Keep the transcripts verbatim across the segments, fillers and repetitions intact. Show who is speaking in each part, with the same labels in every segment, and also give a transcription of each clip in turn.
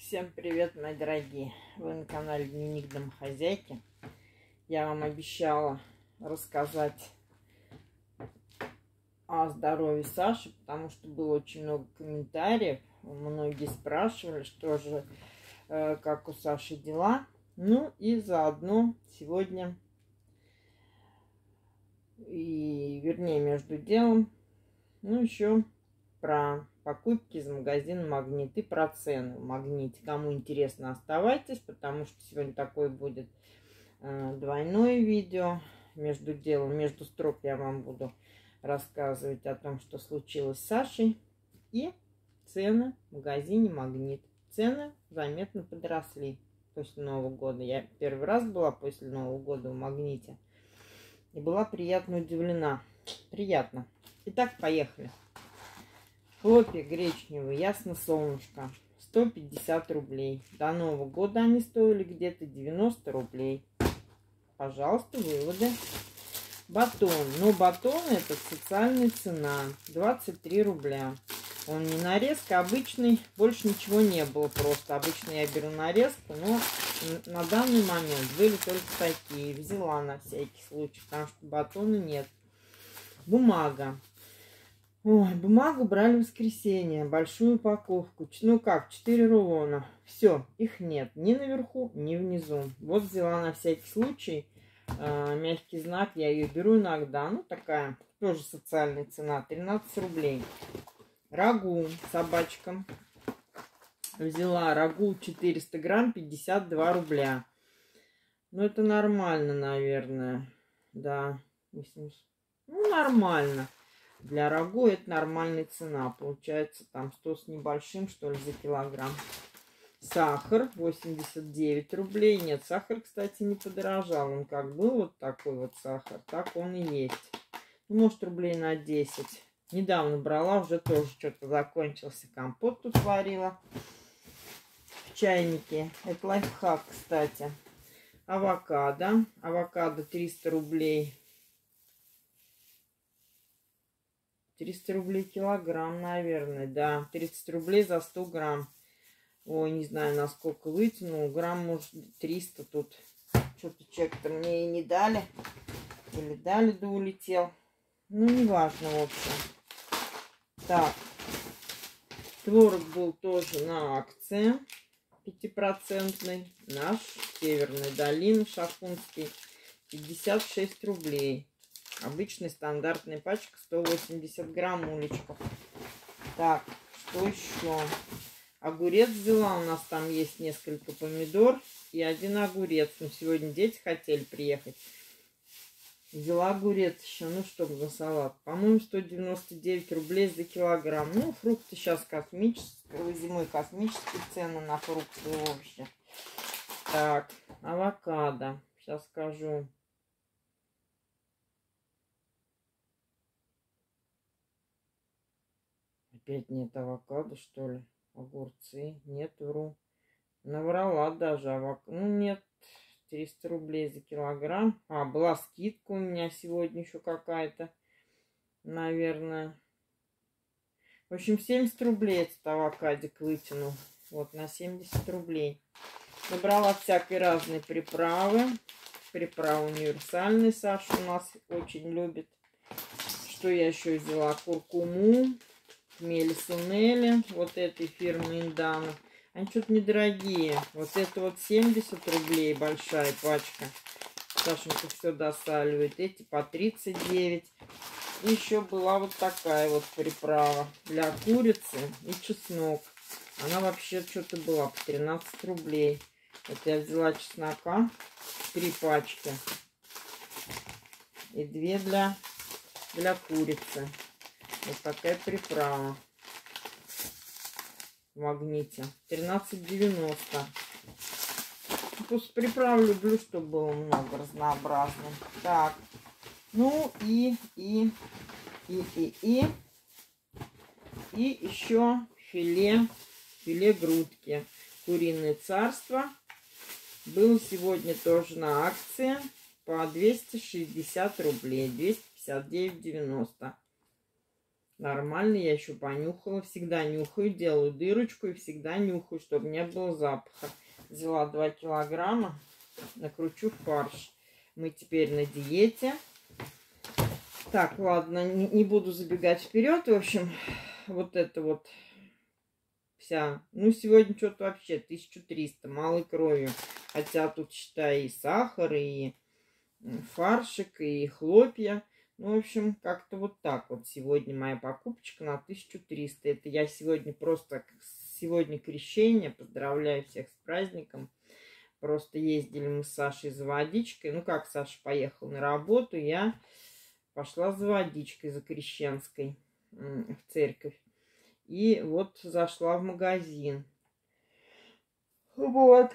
Speaker 1: Всем привет, мои дорогие! Вы на канале Дневник Домохозяйки. Я вам обещала рассказать о здоровье Саши, потому что было очень много комментариев. Многие спрашивали, что же, э, как у Саши дела. Ну и заодно сегодня, и вернее между делом, ну еще про покупки из магазина Магнит и про цены в Магните. Кому интересно, оставайтесь, потому что сегодня такое будет э, двойное видео. Между делом, между строк я вам буду рассказывать о том, что случилось с Сашей, и цены в магазине Магнит. Цены заметно подросли после Нового года. Я первый раз была после Нового года в Магните и была приятно удивлена. Приятно. Итак, поехали. Хлопья гречневые, ясно солнышко, сто пятьдесят рублей. До Нового года они стоили где-то девяносто рублей. Пожалуйста, выводы. Батон. Но батон это социальная цена, двадцать три рубля. Он не нарезка, обычный, больше ничего не было просто. Обычно я беру нарезку, но на данный момент были только такие. Взяла на всякий случай, потому что батона нет. Бумага. Ой, бумагу брали в воскресенье, большую упаковку. Ну как, четыре рулона. Все, их нет ни наверху, ни внизу. Вот взяла на всякий случай. Э, мягкий знак, я ее беру иногда. Ну такая, тоже социальная цена, тринадцать рублей. Рагу собачкам. Взяла рагу четыреста грамм, пятьдесят два рубля. Ну это нормально, наверное. Да, восемьдесят. Ну нормально. Для рагу это нормальная цена. Получается там сто с небольшим, что ли, за килограмм. Сахар восемьдесят девять рублей. Нет, сахар, кстати, не подорожал. Он как был вот такой вот сахар, так он и есть. Ну, может, рублей на десять. Недавно брала, уже тоже что-то закончился. Компот тут сварила в чайнике. Это лайфхак, кстати. Авокадо. Авокадо триста рублей. триста рублей килограмм, наверное, да. тридцать рублей за сто грамм. Ой, не знаю, насколько вытянул. Грамм, может, триста тут. Что-то чек-то мне и не дали. Или дали, да улетел. Ну, неважно, в общем. Так. Творог был тоже на акции. пятипроцентный. Наш Северной долины, Шахунский. пятьдесят шесть рублей. Обычная стандартная пачка, сто восемьдесят грамм уличков. Так, что еще? Огурец взяла. У нас там есть несколько помидор и один огурец. Ну, сегодня дети хотели приехать. Взяла огурец еще. Ну, чтобы за салат. По-моему, сто девяносто девять рублей за килограмм. Ну, фрукты сейчас космические. Зимой космические цены на фрукты и овощи. Так, авокадо. Сейчас скажу. Опять нет авокадо, что ли? Огурцы. Нет, вру. Наврала даже авокадо. Ну, нет. триста рублей за килограмм. А, была скидка у меня сегодня еще какая-то. Наверное. В общем, семьдесят рублей этот авокадик вытянул. Вот, на семьдесят рублей. Набрала всякой разной приправы. Приправа универсальная. Саша у нас очень любит. Что я еще взяла? Куркуму. Хмели-сунели, вот этой фирмы Индана. Они что-то недорогие. Вот это вот семьдесят рублей большая пачка. Сашенька все досаливает. Эти по тридцать девять. И еще была вот такая вот приправа для курицы и чеснок. Она вообще что-то была по тринадцать рублей. Вот я взяла чеснока. Три пачки. И две для, для курицы. Вот такая приправа в Магните. тринадцать девяносто. Просто приправ люблю, чтобы было много разнообразно. Так. Ну и, и, и, и, и. И еще филе, филе грудки. Куриное царство. Был сегодня тоже на акции по двести шестьдесят рублей. двести пятьдесят девять девяносто. Нормально, я еще понюхала. Всегда нюхаю, делаю дырочку и всегда нюхаю, чтобы не было запаха. Взяла два килограмма, накручу фарш. Мы теперь на диете. Так, ладно, не, не буду забегать вперед. В общем, вот это вот вся. Ну, сегодня что-то вообще тысяча триста, малой кровью. Хотя тут, считай, и сахар, и фаршик, и хлопья. Ну, в общем, как-то вот так вот сегодня моя покупочка на тысячу триста. Это я сегодня просто... Сегодня крещение. Поздравляю всех с праздником. Просто ездили мы с Сашей за водичкой. Ну, как Саша поехал на работу, я пошла за водичкой, за крещенской в церковь. И вот зашла в магазин. Вот.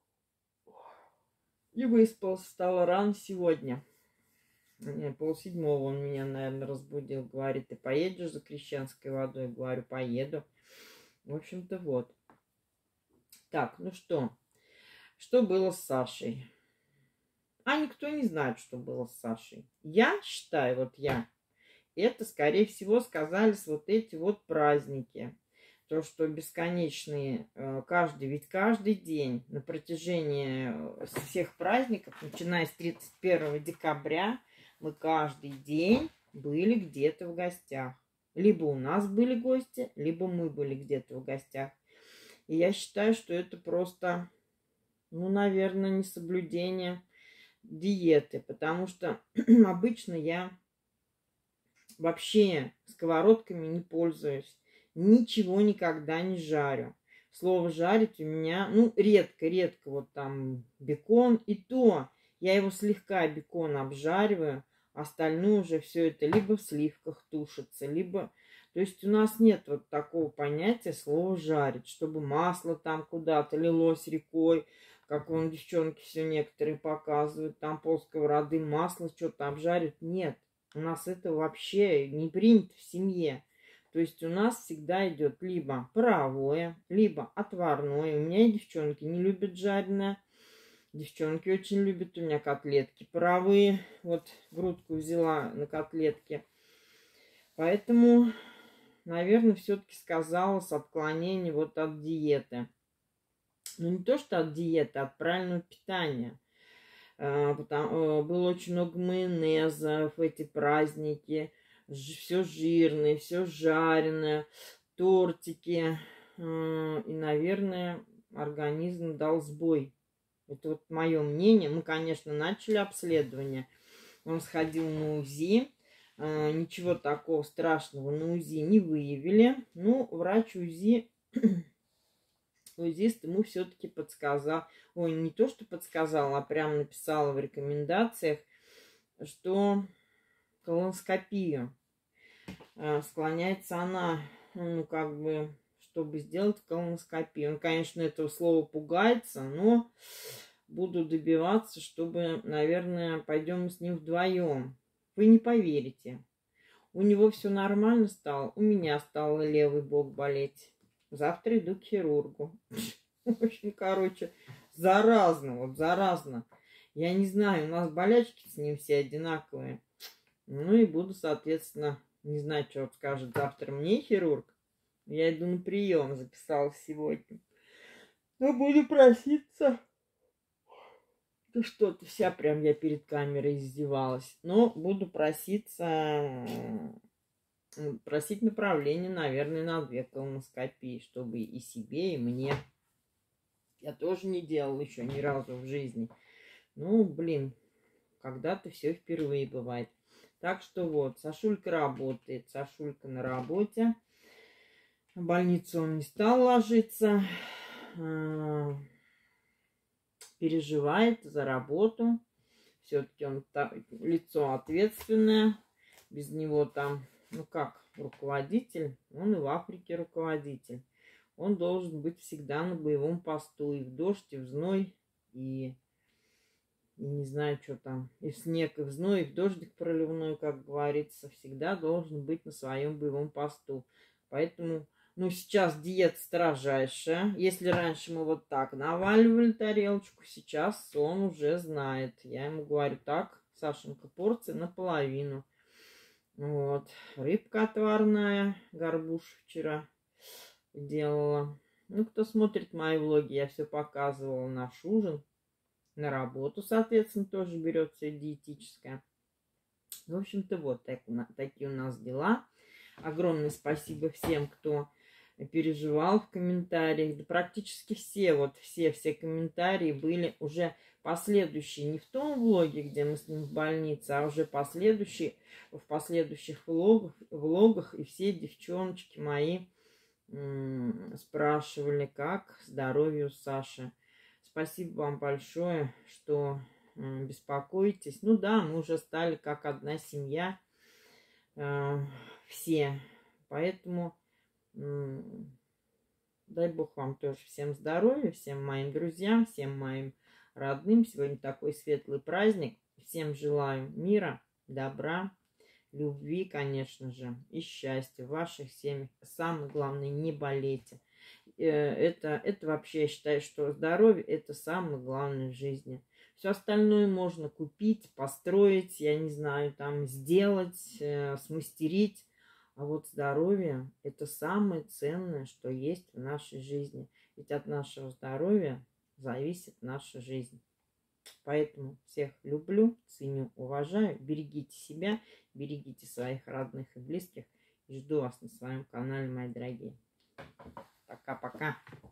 Speaker 1: И выспалась, встала рано сегодня. Полседьмого он меня, наверное, разбудил. Говорит, ты поедешь за крещенской водой? Говорю, поеду. В общем-то, вот. Так, ну что? Что было с Сашей? А никто не знает, что было с Сашей. Я считаю, вот я, это, скорее всего, сказались вот эти вот праздники. То, что бесконечные, каждый, ведь каждый день на протяжении всех праздников, начиная с тридцать первого декабря, мы каждый день были где-то в гостях. Либо у нас были гости, либо мы были где-то в гостях. И я считаю, что это просто, ну, наверное, несоблюдение диеты, потому что обычно я вообще сковородками не пользуюсь, ничего никогда не жарю. Слово жарить у меня, ну, редко-редко, вот там бекон, и то я его слегка бекон обжариваю, остальное уже все это либо в сливках тушится, либо... То есть у нас нет вот такого понятия слова жарить, чтобы масло там куда-то лилось рекой, как вон девчонки все некоторые показывают, там полсковороды масла что-то обжарят. Нет, у нас это вообще не принято в семье. То есть у нас всегда идет либо паровое, либо отварное. У меня и девчонки не любят жареное. Девчонки очень любят у меня котлетки паровые. Вот грудку взяла на котлетки. Поэтому, наверное, все-таки сказалось отклонение вот от диеты. Ну, не то, что от диеты, а от правильного питания. Потому, было очень много майонеза в эти праздники. Все жирное, все жареное, тортики. И, наверное, организм дал сбой. Это вот мое мнение. Мы, конечно, начали обследование. Он сходил на УЗИ. Ничего такого страшного на УЗИ не выявили. Ну, врач УЗИ... УЗИст ему все-таки подсказал, ой, не то, что подсказал, а прям написала в рекомендациях, что колоноскопию. Склоняется она, ну, как бы, чтобы сделать колоноскопию. Он, конечно, этого слова пугается, но буду добиваться, чтобы, наверное, пойдем с ним вдвоем. Вы не поверите. У него все нормально стало, у меня стал левый бок болеть. Завтра иду к хирургу. В общем, короче, заразно, вот заразно. Я не знаю, у нас болячки с ним все одинаковые. Ну и буду, соответственно, не знаю, что вот скажет завтра мне хирург. Я иду на прием, записала сегодня. Но буду проситься. Да что-то вся прям я перед камерой издевалась. Но буду проситься... Просить направление, наверное, на две колоноскопии, чтобы и себе, и мне. Я тоже не делала еще ни разу в жизни. Ну, блин, когда-то все впервые бывает. Так что вот, Сашулька работает. Сашулька на работе. В больницу он не стал ложиться. Переживает за работу. Все-таки он лицо ответственное. Без него там... Ну как, руководитель, он и в Африке руководитель. Он должен быть всегда на боевом посту. И в дождь, и в зной, и, и не знаю, что там. И в снег, и в зной, и в дождик проливной, как говорится. Всегда должен быть на своем боевом посту. Поэтому, ну, сейчас диета строжайшая. Если раньше мы вот так наваливали тарелочку, сейчас он уже знает. Я ему говорю, так, Сашенька, порция наполовину. Вот. Рыбка отварная, горбуш вчера делала. Ну, кто смотрит мои влоги, я все показывала. Наш ужин. На работу, соответственно, тоже берется диетическая. В общем-то, вот так, такие у нас дела. Огромное спасибо всем, кто переживал в комментариях. Да практически все, вот все, все комментарии были уже последующие. Не в том влоге, где мы с ним в больнице, а уже последующие, в последующих влогах, влогах. И все девчоночки мои м- спрашивали, как здоровье Саши. Спасибо вам большое, что м- беспокоитесь. Ну да, мы уже стали как одна семья. Э- все. Поэтому м- дай Бог вам тоже всем здоровья, всем моим друзьям, всем моим родным. Сегодня такой светлый праздник. Всем желаю мира, добра, любви, конечно же, и счастья в ваших семьях. Самое главное, не болейте. Это, это вообще, я считаю, что здоровье – это самое главное в жизни. Все остальное можно купить, построить, я не знаю, там, сделать, э, смастерить. А вот здоровье – это самое ценное, что есть в нашей жизни. Ведь от нашего здоровья зависит наша жизнь. Поэтому всех люблю, ценю, уважаю. Берегите себя, берегите своих родных и близких. И жду вас на своем канале, мои дорогие. Пока-пока.